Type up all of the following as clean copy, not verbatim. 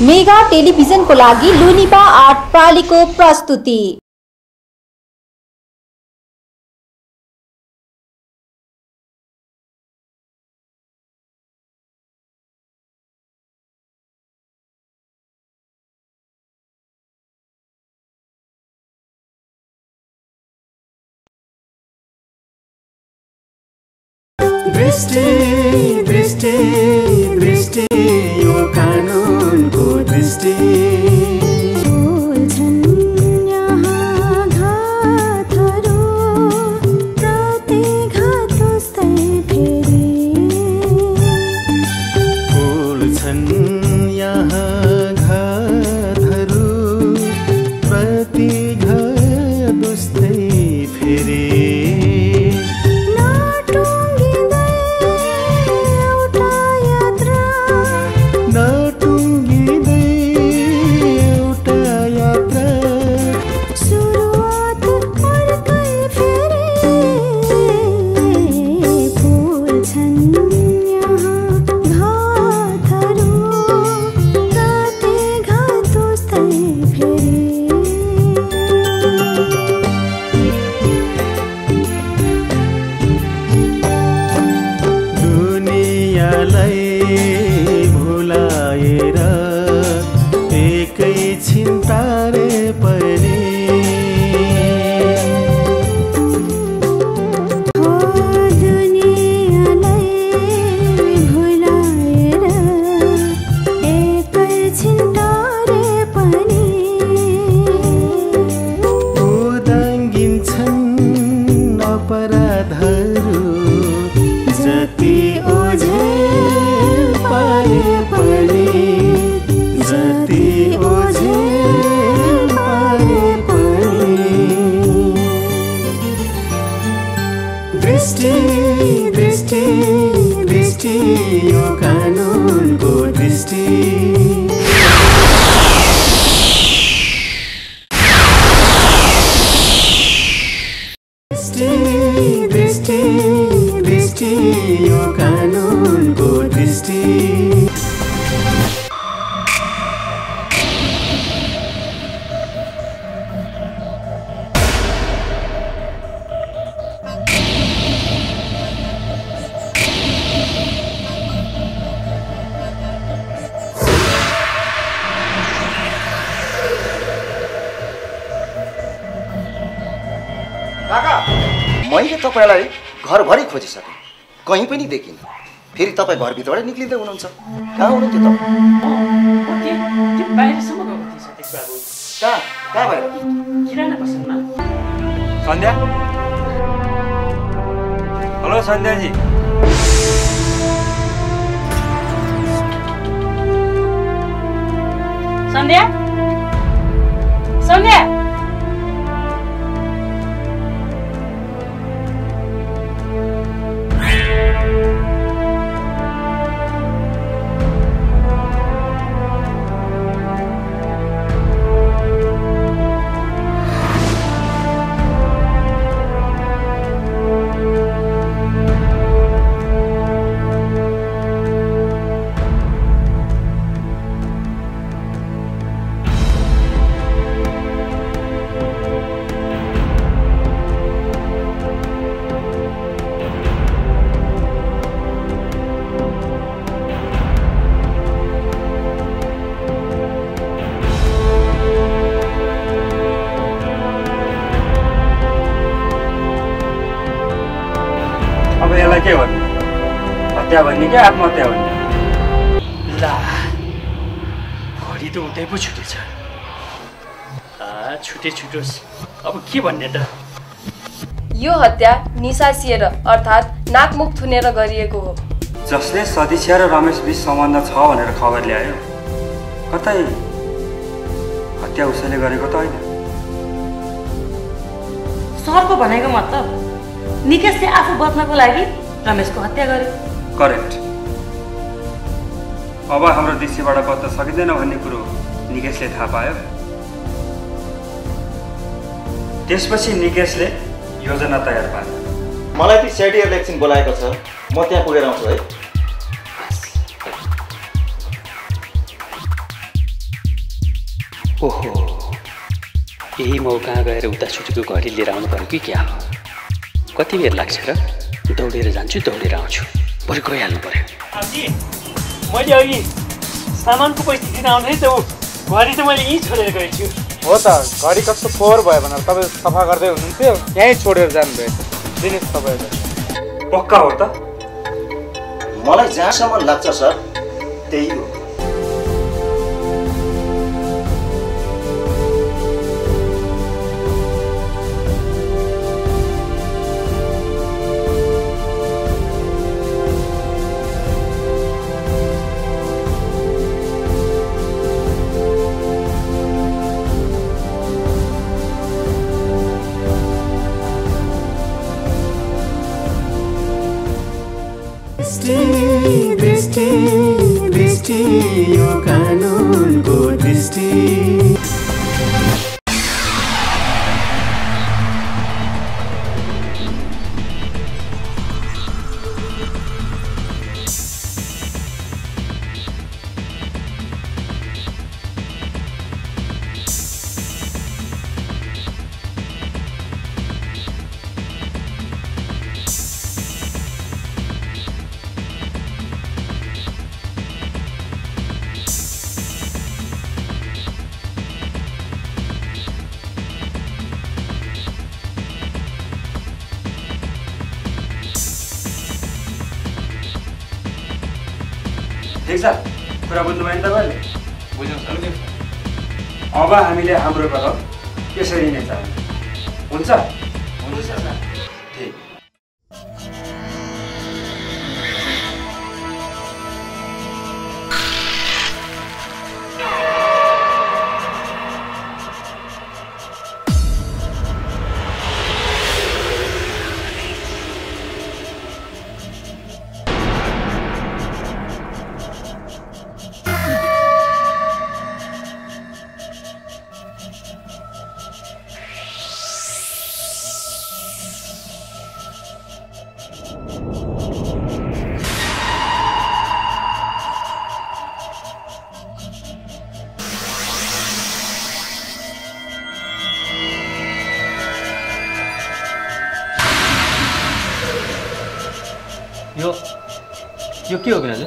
Mega टेलिभिजनको लागि लुनिपा art प्रालीको प्रस्तुति। दृष्टि दृष्टि दृष्टि यो कानुनको दृष्टि मैले तपाईलाई घरभरि खोजिसकेँ, कहीँ पनि देखिन। फेरि तपाईँ घरभित्रबाट निक्लिँदै हुनुहुन्छ। कहाँ हुनुहुन्थ्यो तपाईँ? बाहिरसम्म गएको थिएँ सतीश बाबु। कहाँ बाहिर? किराना पसलमा। सन्ध्या, हेलो सन्ध्याजी। सन्ध्या, सन्ध्या, के भन्ने? हत्या भन्ने कि आत्महत्या भन्ने? ला, घडी त उतै पो छुटेछ। छुटोस्, अब के भन्ने त? यो हत्या निसासिएर अर्थात् नाकमुख थुनेर गरिएको हो। जसले सदिच्छा र रमेश बीच सम्बन्ध छ भनेर खबर ल्यायो, कतै हत्या उसैले गरेको त होइन। सरको भनेको मतलब निकेशले आफू बच्नको लागि रमेशको हत्या गर्यो। करेक्ट। अब हाम्रो दृष्टिबाट बच्न सकिँदैन भन्ने कुरो निकेशले थाहा पायो। त्यसपछि निकेशले योजना तयार पार्यो। मलाई ती सेडियरले एकछिन बोलाएको छ, म त्यहाँ पुगेर आउँछु है। ओहो, यही मौका गएर उता छुटेको घडी लिएर आउनु पर्यो कि क्या हो? कति बेर लाग्छ र? दौडेर जान्छु, दौडेर आउँछु। बरु गइहाल्नु पर्यो। आजी, मैले अघि सामानको पैसा दिन आउँदै त घडी त मैले यहीँ छोडेर गएको छु। हो त, घडी कस्तो फोहोर भयो भनेर तपाईँ सफा गर्दै हुनुहुन्थ्यो, यहीँ छोडेर जानुभएछ। दिनुहोस् तपाईँले। पक्का हो त? मलाई जहाँसम्म लाग्छ सर त्यही हो। दृष्टि दृष्टि यो कानुनको दृष्टि। ठिक छ, कुरा बुझ्नुभयो नि तपाईँले? बुझ्यौँ सर। अब हामीले हाम्रो कदम यसरी नै चाल्नु हुन्छ? हुन्छ सर। ठिक। यो के हो बिनाजु?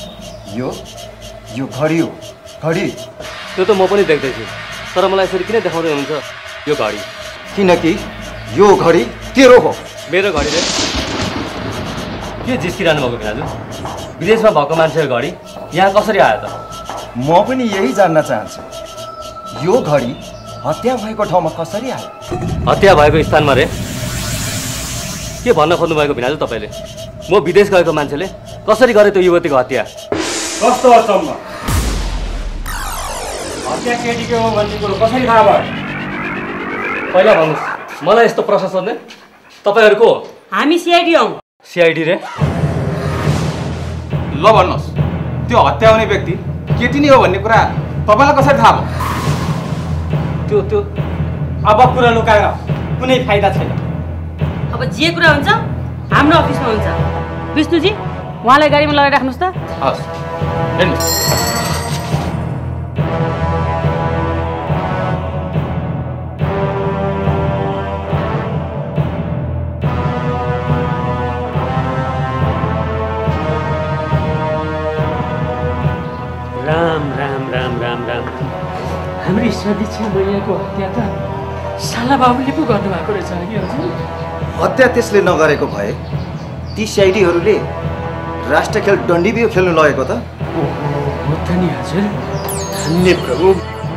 यो घडी हो। घडी त्यो त म पनि देख्दैछु, तर मलाई यसरी किन देखाउँदै हुनुहुन्छ यो घडी? किनकि यो घडी तेरो हो। मेरो घडी रे? के जिस्किरहनु भएको बिनाजु? विदेशमा भएको मान्छेको घडी यहाँ कसरी आयो त? म पनि यही जान्न चाहन्छु, यो घडी हत्या भएको ठाउँमा कसरी आयो? हत्या भएको स्थानमा रे? के भन्न खोज्नु भएको बिनाजु तपाईँले? म विदेश गएको मान्छेले कसरी गरे त्यो युवतीको हत्या? कस्तो अचम्म! हत्या केटीको हो भन्ने कुरो कसरी थाहा भयो? पहिला भन्नुहोस्, मलाई यस्तो प्रश्न सोध्ने तपाईँहरू को हो? हामी सिआइडी हौँ। सिआइडी रे? ल भन्नुहोस्, त्यो हत्या हुने व्यक्ति केटी नै हो भन्ने कुरा तपाईँलाई कसरी थाहा भयो? त्यो अब कुरा लुकाएर कुनै फाइदा छैन। अब जे कुरा हुन्छ हाम्रो अफिसमा हुन्छ। विष्णुजी, उहाँलाई गाडीमा लगाएर राख्नुहोस् त। हस्, हेर्नुहोस्। राम राम राम राम राम। हाम्री सदिच्छा मैयाको हत्या त साला बाबुले पो गर्नुभएको रहेछ कि हजुर? हत्या त्यसले नगरेको भए ती सिआइडीहरूले राष्ट्र खेल डन्डीबियो खेल्नु लगेको त? हो त नि हजुर। धन्य प्रभु,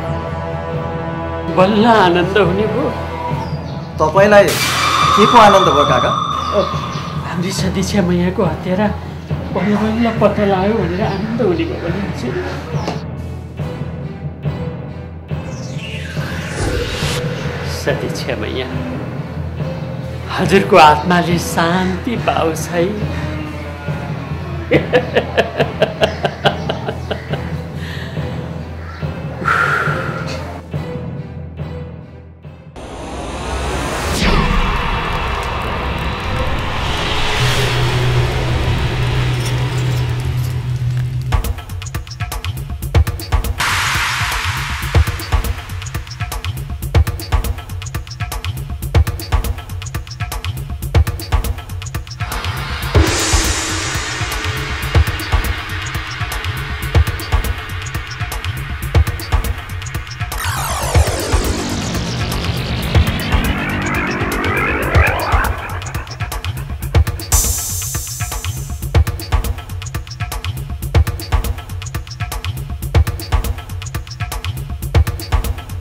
बल्ल आनन्द हुने भयो। तपाईँलाई के को आनन्द भयो काका? हाम्री सदिच्छा मैयाको हत्यारा बल्ल बल्ल पत्ता लाग्यो भनेर आनन्द हुने भयो भने हजुर। सदिच्छा मैया, हजुरको आत्माले शान्ति पाओस् है।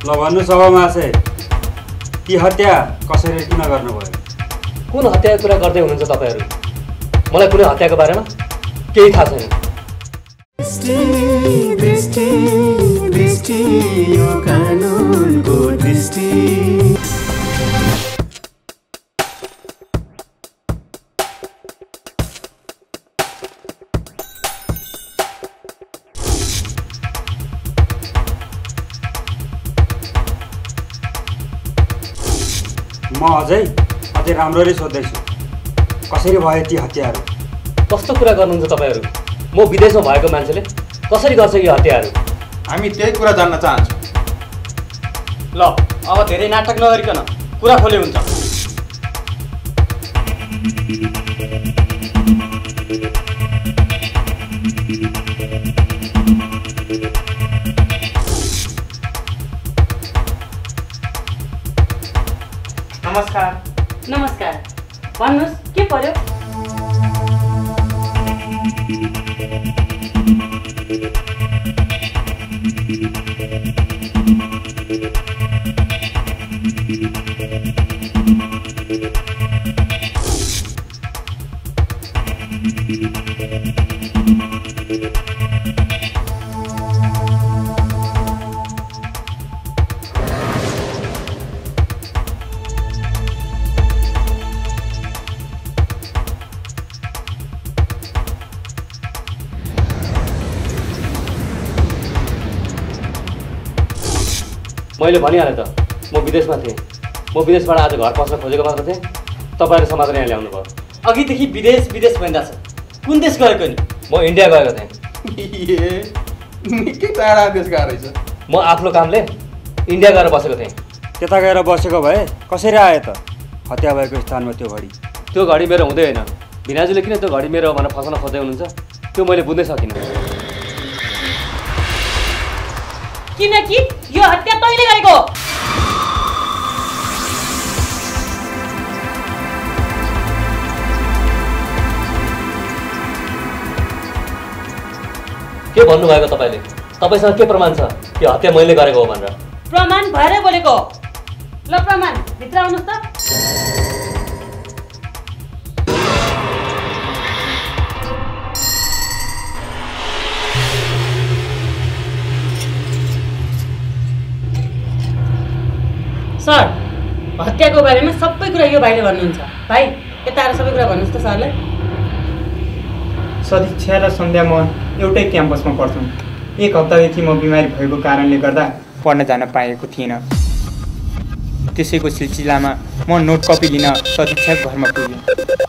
ल भन्नु सभामासे यी हत्या कसरी किन गर्नुभयो? कुन हत्याको कुरा गर्दै हुनुहुन्छ तपाईहरू? मलाई कुनै हत्याको बारेमा केही थाहा छैन। दृष्टि दृष्टि दृष्टि यो कानुनको दृष्टि। म अझै राम्ररी सोध्दैछु, कसरी भयो ती हत्याहरू? कस्तो कुरा गर्नुहुन्छ तपाईहरू? म विदेशमा भएको मान्छेले कसरी गर्छ यो हत्याहरू? हामी त्यही कुरा जान्न चाहन्छौँ। ल अब धेरै नाटक नगरिकन कुरा खोले हुन्छ। नमस्कार। नमस्कार, भन्नुहोस् के पर्यो? मैले भनिहालेँ त, म विदेशमा थिएँ। म विदेशबाट आज घर पस्न खोजेको मात्र थिएँ। तपाईँहरू समाचार यहाँ ल्याउनु भयो। अघिदेखि विदेश विदेश भनिरहेछ। कुन देश गएको नि? म इन्डिया गएको थिएँ। निकै टाढा देश गएको रहेछ। म आफ्नो कामले इन्डिया गएर बसेको थिएँ। त्यता गएर बसेको भए कसरी आयो त हत्या भएको स्थानमा त्यो घडी? त्यो घडी मेरो हुँदै होइन। भिनाजुले किन त्यो घडी मेरो भनेर फसाउन खोज्दै हुनुहुन्छ त्यो मैले बुझ्नै सकिनँ। किनकि यो हत्या तैँले गरेको हो। के भन्नुभएको तपाईँले? तपाईँसँग के प्रमाण छ कि हत्या मैले गरेको हो भनेर? प्रमाण भएर बोलेको हो। ल प्रमाण, भित्र आउनुहोस् त। सर, हत्याको बारेमा सबै कुरा यो भाइले भन्नुहुन्छ। भाइ, यता आएर सबै कुरा भन्नुहोस् त सरलाई। सदिक्षा र सन्ध्यामोहन एउटै क्याम्पसमा पढ्छौँ। एक हप्तादेखि म बिमारी भएको कारणले गर्दा पढ्न जान पाएको थिइनँ। त्यसैको सिलसिलामा म नोट कपी लिन सदिक्षाको घरमा पुगेँ।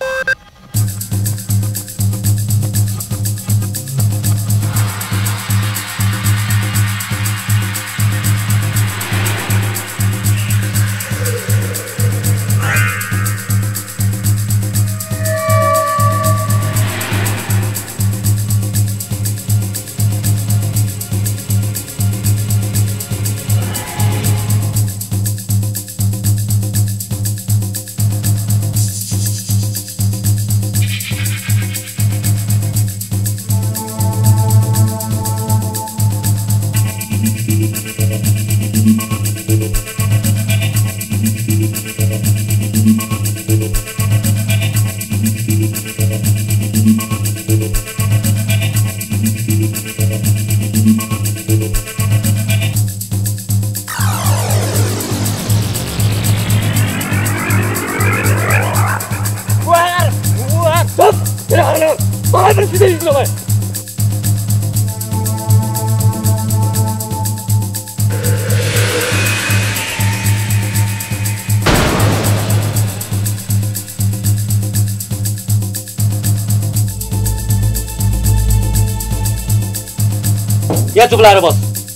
यहाँ चुप लाएर बस।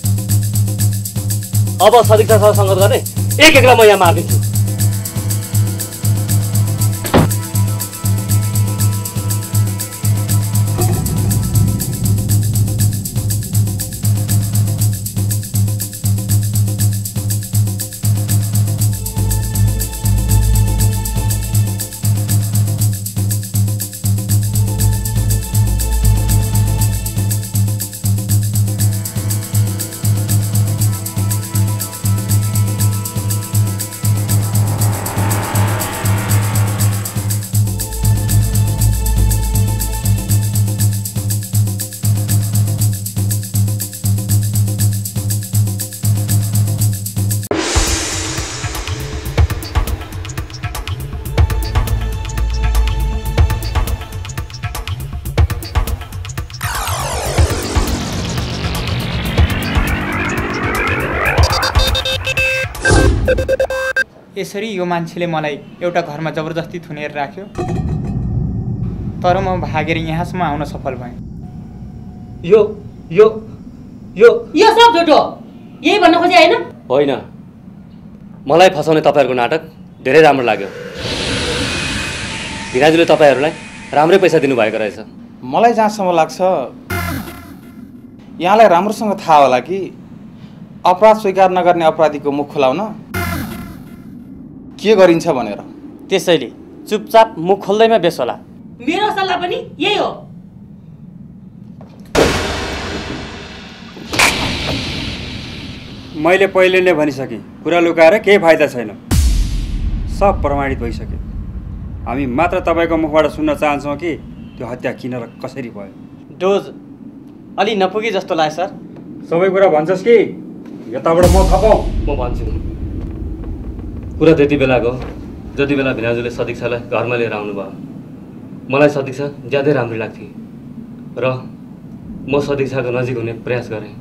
अब सदिक्षासँग सङ्गत गर्ने एक एकलाई म यहाँ मारिदिन्छु। यसरी यो मान्छेले मलाई एउटा घरमा जबरजस्ती थुनेर राख्यो, तर म भागेर यहाँसम्म आउन सफल भएँ। यो यो यो यो सब झुटो, यही भन्न खोजे होइन? होइन, मलाई फसाउने तपाईँहरूको नाटक धेरै राम्रो लाग्यो। भिनाजुले तपाईँहरूलाई राम्रै पैसा दिनुभएको रहेछ। मलाई जहाँसम्म लाग्छ यहाँलाई राम्रोसँग थाहा होला कि अपराध स्वीकार नगर्ने अपराधीको मुख खुलाउन के गरिन्छ भनेर। त्यसैले चुपचाप मुख खोल्दैमा बेस होला। मेरो सल्लाह पनि यही हो। मैले पहिले नै भनिसकेँ, कुरा लुकाएर केही फाइदा छैन। सब प्रमाणित भइसक्यो। हामी मात्र तपाईँको मुखबाट सुन्न चाहन्छौँ कि त्यो हत्या किन र कसरी भयो। डोज अलि नपुगी जस्तो लाग्छ सर। सबै कुरा भन्छस् कि यताबाट म थपाउँ? म भन्छु। कुरा त्यति बेलाको जति बेला भिनाजुले सदिक्षालाई घरमा लिएर आउनुभयो। मलाई सदिक्षा ज्यादै राम्रो लाग्थ्यो र म सदिक्षाको नजिक हुने प्रयास गरेँ।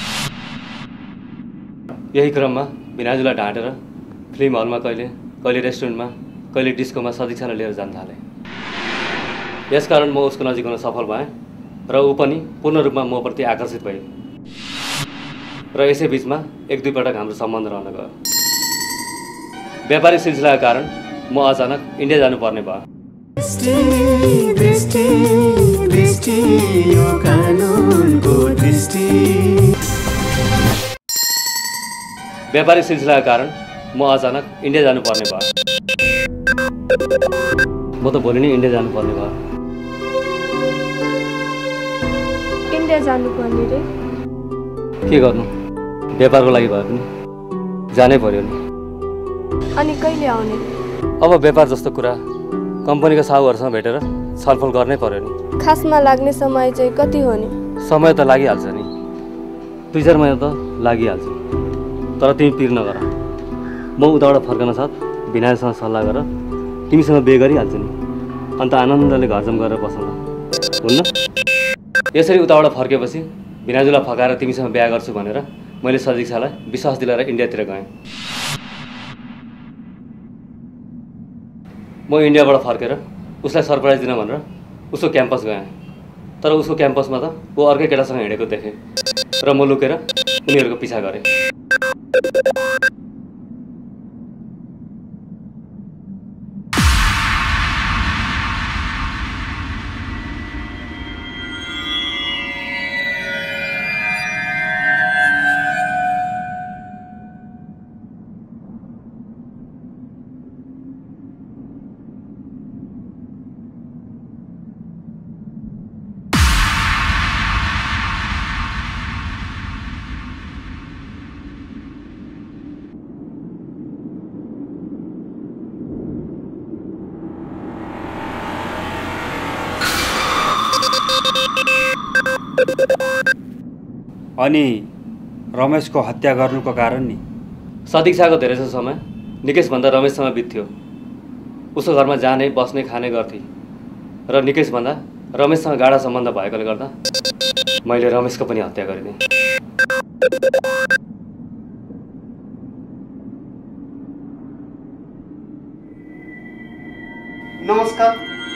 यही क्रममा भिनाजुलाई ढाँटेर फिल्म हलमा कहिले रेस्टुरेन्टमा कहिले डिस्कोमा सदिक्षालाई लिएर जान थालेँ। यसकारण म उसको नजिक हुन सफल भएँ र ऊ पनि पूर्ण रूपमा म प्रति आकर्षित भयो र यसै बिचमा एक दुई पटक हाम्रो सम्बन्ध रहन गयो। व्यापारिक सिलसिलाका कारण म अचानक इन्डिया जानुपर्ने भयो। व्यापारिक सिलसिलाका कारण म अचानक इन्डिया जानुपर्ने भयो। म त भोलि नै इन्डिया जानुपर्ने भयो। इन्डिया जानुपर्ने रे? के गर्नु, व्यापारको लागि भए पनि जानै पर्यो नि। अनि कहिले आउने? अब व्यापार जस्तो कुरा कम्पनीका साहुहरूसँग भेटेर छलफल गर्नै पर्यो नि। खासमा लाग्ने समय चाहिँ कति हो नि? समय त लागिहाल्छ नि, 2-4 महिना त लागिहाल्छ। तर तिमी पिर नगर। म उताबाट फर्कन साथ भिनाजुसँग सल्लाह गर तिमीसँग बिहे गरिहाल्छु नि। अन्त आनन्दले घरजम गरेर बसौँ हुन्न? यसरी उताबाट फर्केपछि भिनाजुलाई फकाएर तिमीसँग बिहा गर्छु भनेर मैले सदिक्षालाई विश्वास दिलाएर इन्डियातिर गएँ। म इन्डियाबाट फर्केर उसलाई सरप्राइज दिन भनेर उसको क्याम्पस गएँ। तर उसको क्याम्पसमा त ऊ अर्कै केटासँग हिँडेको देखेँ र म लुकेर उनीहरूको पिछा गरेँ। अनि रमेशको हत्या गर्नुको कारण नि? सदिक्षाको धेरै जसो समय निकेशभन्दा रमेशसँग बित्थ्यो। उसको घरमा जाने बस्ने खाने गर्थे र निकेशभन्दा रमेशसँग गाढा सम्बन्ध भएकोले गर्दा मैले रमेशको पनि हत्या गरिदिएँ। नमस्कार।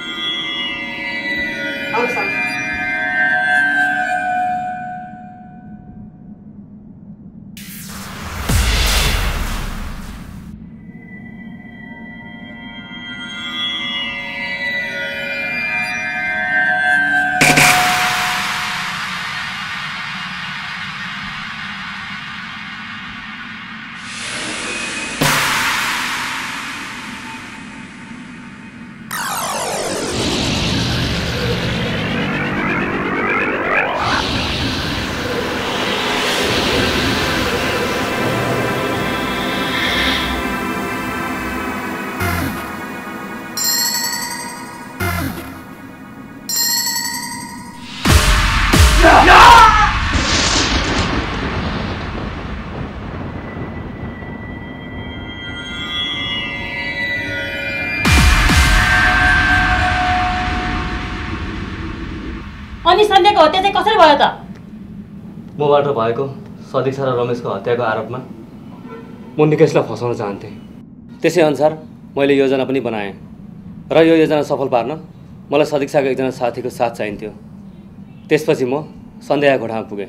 अनि सन्ध्याको हत्या चाहिँ कसरी भयो त? मबाट भएको सदिक्षा र रमेशको हत्याको आरोपमा म निकेशलाई फसाउन चाहन्थेँ। त्यसै अनुसार मैले योजना पनि बनाएँ र यो योजना सफल पार्न मलाई सदिक्षाको एकजना साथीको साथ चाहिन्थ्यो। त्यसपछि म सन्ध्या घोडामा पुगेँ।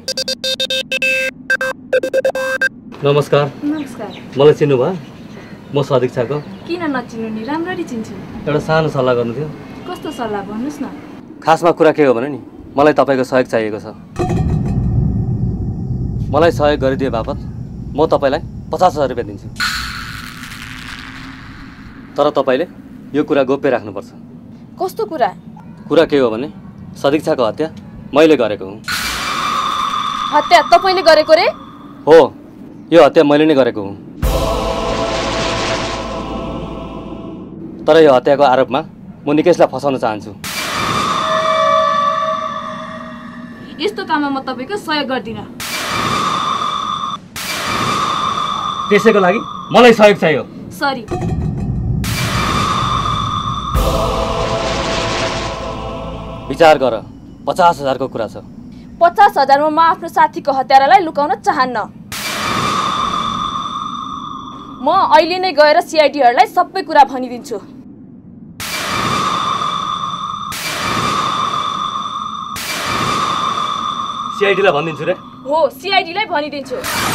नमस्कार। नमस्कार। मलाई चिन्नुभयो? म सदिक्षाको। किन नचिन्नु नि, राम्ररी चिन्छु। एउटा सानो सल्लाह गर्नु थियो। कस्तो सल्लाह भन्नुहोस् न। खासमा कुरा के हो भने नि मलाई तपाईँको सहयोग चाहिएको छ। मलाई सहयोग गरिदिए बापत म तपाईँलाई 50,000 रुपियाँ दिन्छु। तर तपाईँले यो कुरा गोप्य राख्नुपर्छ। कस्तो कुरा? कुरा के हो भने सदिक्षाको हत्या मैले गरेको हुँ। हत्या तपाईँले गरेको रे? हो, यो हत्या मैले नै गरेको हुँ। तर यो हत्याको आरोपमा म निकेशलाई फसाउन चाहन्छु। यस्तो काममा म तपाईँको सहयोग गर्दिनँ। त्यसैको लागि मलाई सहयोग चाहियो। सरी। विचार गर, 50,000 को कुरा छ। 50,000 मा म आफ्नो साथीको हत्यारालाई लुकाउन चाहन्न। म अहिले नै गएर सिआइडीहरूलाई सबै कुरा भनिदिन्छु। सिआइडीलाई भनिदिन्छु रे? हो, सिआइडीलाई भनिदिन्छु।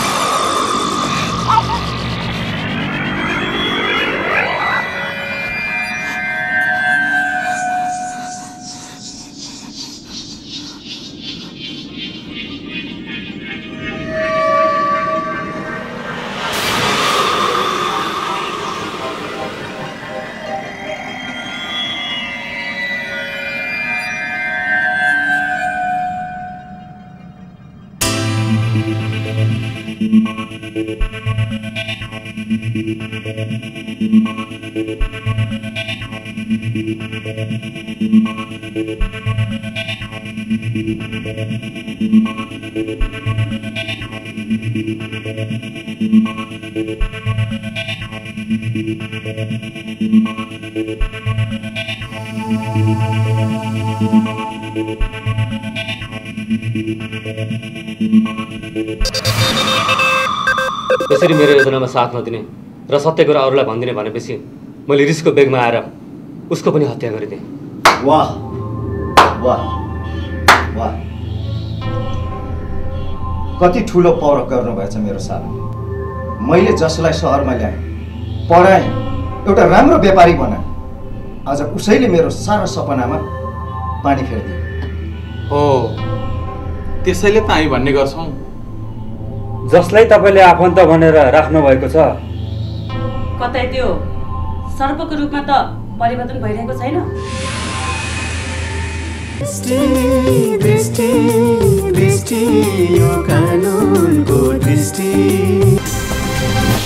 यसरी मेरो योजनामा साथ नदिने र सत्य कुरा अरूलाई भन्दिने भनेपछि मैले रिसको बेगमा आएर उसको पनि हत्या गरिदिएँ। वाह वाह वाह, कति ठुलो पौरख गर्नुभएछ मेरो साथी। मैले जसलाई सहरमा ल्याएँ, पढाएँ, एउटा राम्रो व्यापारी बनाएँ, आज उसैले मेरो सारा सपनामा पानी फेरिदियो। हो, त्यसैले त हामी भन्ने गर्छौँ, जसलाई तपाईँले आफन्त भनेर राख्नु भएको छ, कतै त्यो सर्पको रूपमा त परिवर्तन भइरहेको छैन। दृष्टि दृष्टि दृष्टि यो कानुनको दृष्टि।